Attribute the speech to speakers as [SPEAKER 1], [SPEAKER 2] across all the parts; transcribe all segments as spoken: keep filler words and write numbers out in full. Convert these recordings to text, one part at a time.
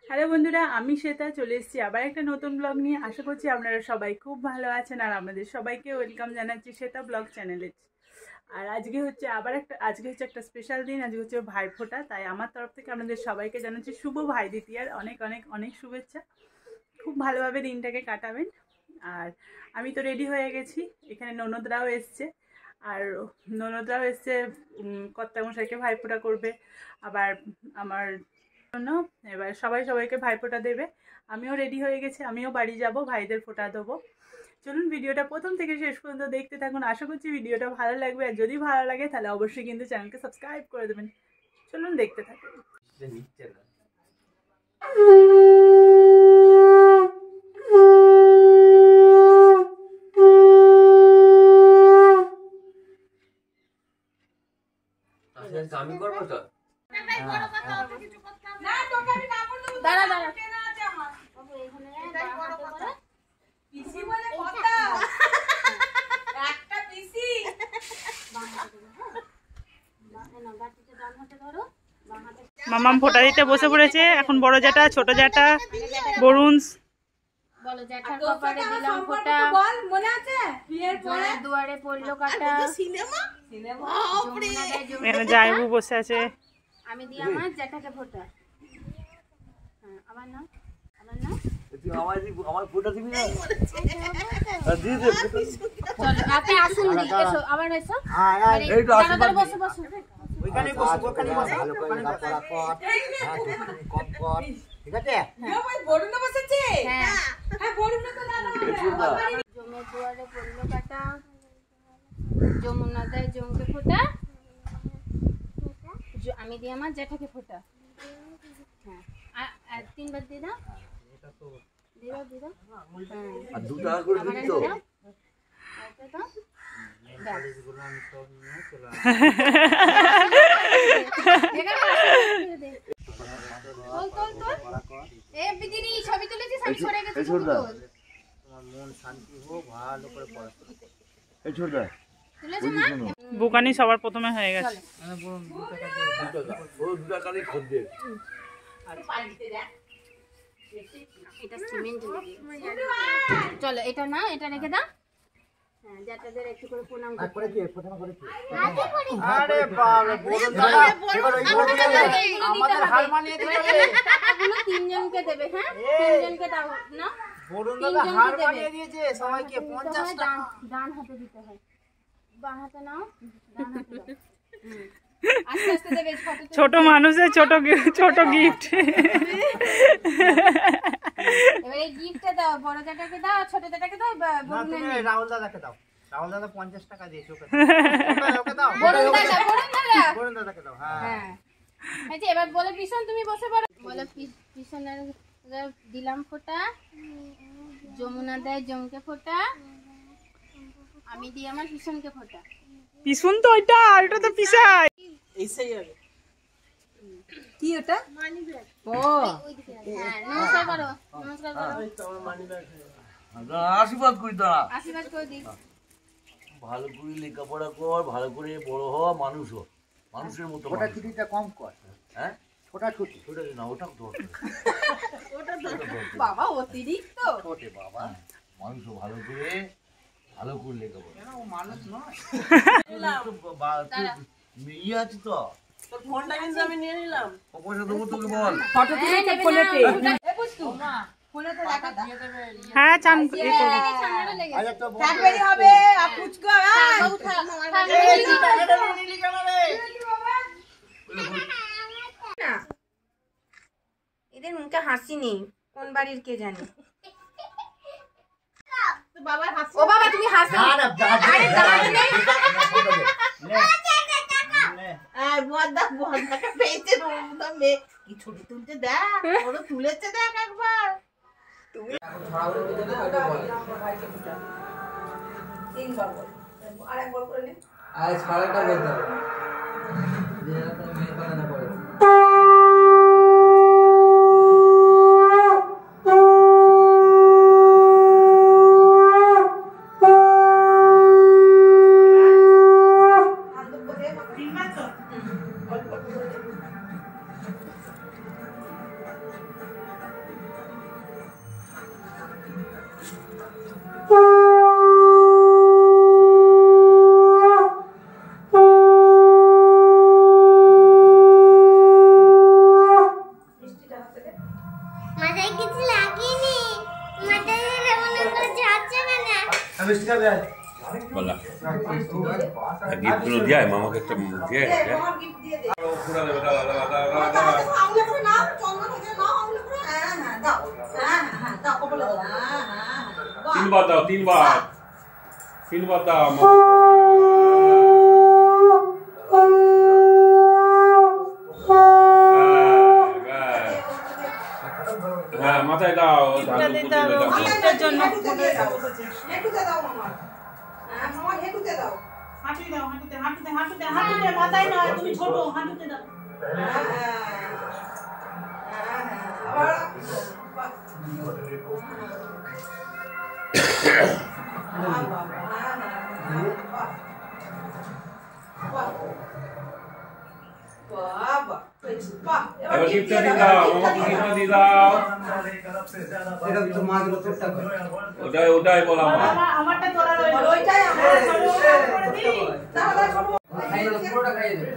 [SPEAKER 1] Hello বন্ধুরা, আমি শ্বেতা চলে এসেছি আবার একটা নতুন ব্লগ নিয়ে। আশা করছি আপনারা সবাই খুব ভালো আছেন আর আমাদের সবাইকে ওয়েলকাম জানাচ্ছি শ্বেতা ব্লগ চ্যানেলে। আর আজকে হচ্ছে আবার একটা আজকে হচ্ছে একটা স্পেশাল দিন। আজকে হচ্ছে ভাই ফোঁটা, তাই আমার তরফ থেকে আপনাদের সবাইকে জানাচ্ছি শুভ ভাই দ্বিতীয়ার অনেক অনেক অনেক শুভেচ্ছা। খুব ভালোভাবে দিনটাকে কাটাবেন। আর আমি তো রেডি হয়ে গেছি, এখানে ননদরাও এসছে। আর ননদরাও এসছে কর্তামশাইকে ভাইফোঁটা করবে আবার আমার জন্য। এবার সবাই সবাইকে ভাইফোঁটা দেবে। আমিও রেডি হয়ে গেছি, আমিও বাড়ি যাব, ভাইদের ফোঁটা দেবো। চলুন ভিডিওটা প্রথম থেকে শেষ পর্যন্ত দেখতে থাকুন। আশা করছি ভিডিওটা ভালো লাগবে, আর যদি ভালো লাগে তাহলে অবশ্যই কিন্তু চ্যানেলকে সাবস্ক্রাইব করে দেবেন। চলুন দেখতে থাকুন।
[SPEAKER 2] আমি করবো তো
[SPEAKER 3] দাঁড়া দাঁড়া
[SPEAKER 1] মামাম ফোঁটা দিতে বসে পড়েছে। এখন বড় জ্যাঠা, ছোট জ্যাঠা, বরুণ
[SPEAKER 3] বলো জ্যাঠার কপালে দিলাম ফোঁটা। বল মনে আছে বিয়ের পরে দুয়ারে পড়লো কাটা। সিনেমা সিনেমা
[SPEAKER 1] এখানে জায়বু বসে আছে।
[SPEAKER 3] আমি দিই আমার জ্যাঠাকে ফোঁটা। হ্যাঁ আমার নাম আমার নাম
[SPEAKER 2] তুই আমার আমার ফোঁটা দিবি না? দি দে
[SPEAKER 3] চলো আপনি আসুন নি, এসো আবার এসো।
[SPEAKER 2] এই তো আসো
[SPEAKER 3] বসো বসো
[SPEAKER 4] ওইখানে বসো, ওখানে বসো। ভালো করে পড়া কর। হ্যাঁ তুমি কম কর। ঠিক আছে?
[SPEAKER 3] হ্যাঁ ভাই বরুণ বসেছে। হ্যাঁ হ্যাঁ বরুণ তো দাদা জমে দুয়ারে পড়লো কাটা। যমুনা দেয় জমকে ফোঁটা। আমি দিই আমার জ্যাঠাকে ফোঁটা। হ্যাঁ আর তিনবার দিয়ে দাও। এটা তো দিয়ে দাও দিয়ে দাও।
[SPEAKER 2] আর দু টাকা করে দিবি তো?
[SPEAKER 3] এটা দাও।
[SPEAKER 4] বালিশগুলো আমি সব নিয়ে চলে আসি।
[SPEAKER 3] তোল তোল তোল। এ বিদিনি ছবি তুলেছিস, আমি সরে গেছি।
[SPEAKER 4] তোমার মন শান্তি হোক, ভালো করে পড়াশোনা করো।
[SPEAKER 2] এই ছোটদা
[SPEAKER 3] তুলেছ মা?
[SPEAKER 1] বুকানি সবার প্রথমে হয়ে গেছে।
[SPEAKER 4] মানে বলুন দু টাকা দিয়ে
[SPEAKER 2] দু টাকা ও দু টাকারই খোঁজ দে।
[SPEAKER 3] এটা সিমেন্ট চলো এটা না, এটা রেখে দাও। হ্যাঁ জ্যাঠাদের একটু করে প্রণাম
[SPEAKER 4] আর করে কি প্রথমে করে কি?
[SPEAKER 3] আরে
[SPEAKER 4] বাবা বলুন দাদা এবার ওই বলুন আমাদের হার মানিয়ে দিতে হবে।
[SPEAKER 3] টাকাগুলো তিনজনকে দেবে। হ্যাঁ তিনজনকে দাও না।
[SPEAKER 4] বলুন দাদা হার মানিয়ে দিয়েছে সবাইকে পঞ্চাশ টাকা।
[SPEAKER 3] ডান হাতে দিতে হয়, বাঁ হাতে নাও, ডান হাতে দাও। আস্তে আস্তে দেবে।
[SPEAKER 1] ছোট মানুষের ছোট ছোট গিফট।
[SPEAKER 3] এবার এই গিফটটা দাও, বড় জ্যাঠাকে দাও, ছোট জ্যাঠাকে দাও, বরুণের
[SPEAKER 4] তুমি রাহুল দাদাকে দাও। রাহুল দাদা পঞ্চাশ টাকা দিয়েছে ওকে। ওকে দাও।
[SPEAKER 3] বরুণ দাদা বরুণ দাদা
[SPEAKER 4] বরুণ দাদাকে দাও। হ্যাঁ
[SPEAKER 3] হ্যাঁ এই যে এবার বলে পিছন তুমি বসে পড়ো। বলে পিছনের দিলাম ফোঁটা। যমুনা দেয় জমকে ফোঁটা। আমি দিই আমার পিছনকে ফোঁটা।
[SPEAKER 1] পিছন তো ওইটা, আর ওটা তো পিছাই।
[SPEAKER 4] এইসেই হবে।
[SPEAKER 3] কি ওটা? Money bag. ও হ্যাঁ নমস্কার করো, নমস্কার করো।
[SPEAKER 2] আশীর্বাদ করি দাঁড়া।
[SPEAKER 3] আশীর্বাদ করে দিই।
[SPEAKER 2] ভালো করে লেখাপড়া কর, ভালো করে বড় হ, মানুষ হ, মানুষের মতো।
[SPEAKER 4] ওটা ছুটিটা কম কর।
[SPEAKER 2] হ্যাঁ
[SPEAKER 4] ওটা ছুটি
[SPEAKER 2] ওটা না, ওটা দরকার।
[SPEAKER 3] ওটা বাবা অতিরিক্ত
[SPEAKER 4] ওটে বাবা।
[SPEAKER 2] মানুষ ভালো করে ভালো করে লেখাপড়া।
[SPEAKER 4] কেন ও মানুষ নয়?
[SPEAKER 2] ইয়ে আছে তো
[SPEAKER 5] তোর ফোনটা কিন্তু আমি নিয়ে নিলাম।
[SPEAKER 2] পয়সা দেবো তোকে বল।
[SPEAKER 3] ফটো তুলে তো ফোনে পে। এ পুষ্টু ফোনে তো দেখা দিয়ে দেবে।
[SPEAKER 1] হ্যাঁ চান এ করব।
[SPEAKER 3] সামনে লেগে
[SPEAKER 4] আচ্ছা তো
[SPEAKER 5] থাকবেই হবে আর পুচকো
[SPEAKER 3] এই উঠা
[SPEAKER 5] এই টাকাটা নিলি কেন রে?
[SPEAKER 3] না এদের মুখে হাসি নেই, কোন বাড়ির কে জানে।
[SPEAKER 5] তো বাবা হাসি।
[SPEAKER 3] ও বাবা তুমি হাসো।
[SPEAKER 4] না না
[SPEAKER 3] আরে দাঁত নেই।
[SPEAKER 5] এই বড়দা বড়দাকে পেয়েছে রুমটা মে কি ছবি তুলতে দেখ, ওর তুলেছে দেখ একবার। তুমি তিনবার বল আর একবার করে নে।
[SPEAKER 6] আজ সারাটা বলতে হবে যে আপনার মেয়ে কথা না পড়ে।
[SPEAKER 7] বলা গিফটগুলো দিয়ে মামাকে একটা দিয়ে তিনবার দাও তিনবার তিনবার দাও হ্যাঁ মাথায় দাও
[SPEAKER 1] গিফটের জন্য
[SPEAKER 5] হাঁটুতে দাও
[SPEAKER 1] হাঁটুতে দাও হাঁটুতে হাঁটুতে হাঁটুতে হাঁটুতে মাথায় নয় তুমি ছোট হাঁটুতে দাও
[SPEAKER 5] আবার বাবা
[SPEAKER 7] এবার গিফটটা দিয়ে দাও মামাকে গিফটটা দিয়ে দাও ওটাই ওটাই বলা আমার
[SPEAKER 1] আমারটা তোরা রইল
[SPEAKER 5] ওইটাই আমার তাহলে ছোট
[SPEAKER 6] পুরোটা খাইয়ে দে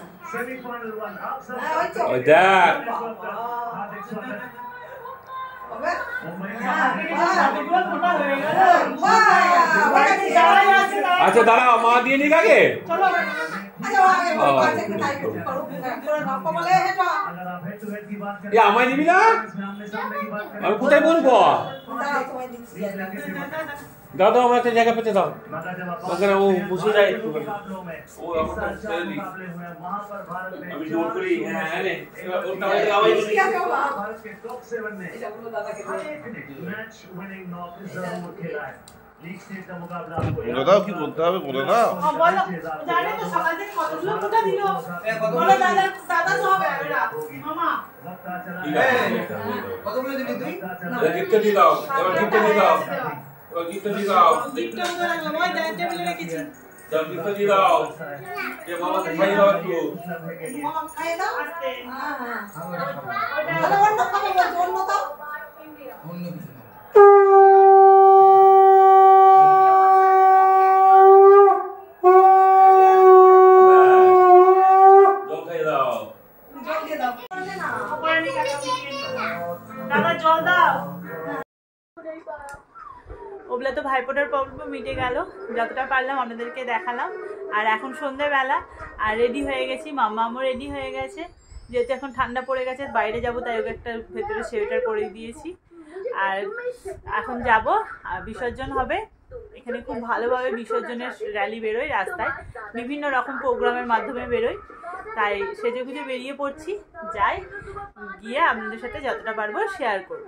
[SPEAKER 7] ওই দেখ আচ্ছা দাঁড়াও মা দিয়ে নিক আগে আমায় নিবি না আমি কোথায় বলবো দাও দাও আমার একটা জায়গা পেতে দাও ওখানে ও বসে যায় একটু ও আমাকে ছেড়ে দিই আমি জোর করি হ্যাঁ হ্যাঁ রে এবার ওটা হয়ে যাবে
[SPEAKER 8] বলে দাও কি বলতে হবে বলে দাও
[SPEAKER 1] বলো জানে তো সকাল থেকে কতগুলো ফোঁটা দিল বলো দাদা দাদা তো হবে মামা
[SPEAKER 6] কতগুলো দিবি তুই
[SPEAKER 7] এবার গিফট দিয়ে দাও এবার গিফট দিয়ে দাও এবার গিফট দিয়ে দাও
[SPEAKER 1] গিফটটা কোথায় রাখলাম ওই ডাইনিং টেবিলে রেখেছি
[SPEAKER 7] দাও গিফট দিয়ে দাও যে মামাকে খাইয়ে দাও একটু
[SPEAKER 5] মামা খাইয়ে দাও
[SPEAKER 1] আস্তে
[SPEAKER 5] হ্যাঁ হ্যাঁ তাহলে অন্য খাবে বলছো অন্য দাও
[SPEAKER 6] অন্য কিছু না
[SPEAKER 7] জল খাইয়ে দাও
[SPEAKER 5] জল দিয়ে দাও না
[SPEAKER 1] দাদা জল দাও ওগুলো তো ভাইফোঁটার প্রবলেম মিটে গেল যতটা পারলাম আপনাদেরকে দেখালাম আর এখন সন্ধ্যেবেলা আর রেডি হয়ে গেছি মাম্মামও রেডি হয়ে গেছে যেহেতু এখন ঠান্ডা পড়ে গেছে বাইরে যাব তাই ওকে একটা ভেতরে সোয়েটার পরে দিয়েছি আর এখন যাব আর বিসর্জন হবে এখানে খুব ভালোভাবে বিসর্জনের র্যালি বেরোয় রাস্তায় বিভিন্ন রকম প্রোগ্রামের মাধ্যমে বেরোয় তাই সেজে গুজে বেরিয়ে পড়ছি যাই গিয়ে আপনাদের সাথে যতটা পারবো শেয়ার করবো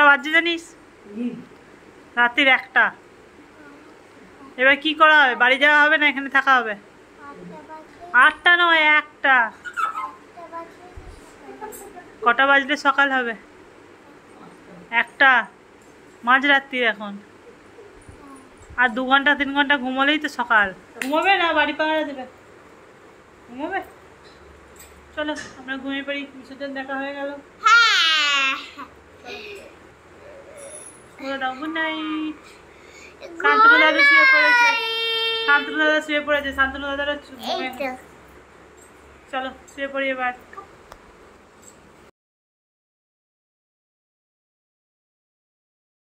[SPEAKER 1] বাজছে জানিস? রাত্রির একটা। এবার কি করা হবে? বাড়ি যাওয়া হবে না এখানে থাকা হবে? আটটা নয়, একটা। কটা বাজলে সকাল হবে? একটা, মাঝরাত্রি এখন। আর দু ঘন্টা তিন ঘন্টা ঘুমোলেই তো সকাল। ঘুমোবে না বাড়ি পাহারা দেবে? ঘুমোবে? চলো আমরা ঘুমিয়ে পড়ি। বিসর্জন দেখা হয়ে গেল। Good night. শান্তনু দাদা শুয়ে পড়েছে। শান্তনু দাদা শুয়ে পড়েছে। শান্তনু দাদারা চলো শুয়ে পড়ি এবার।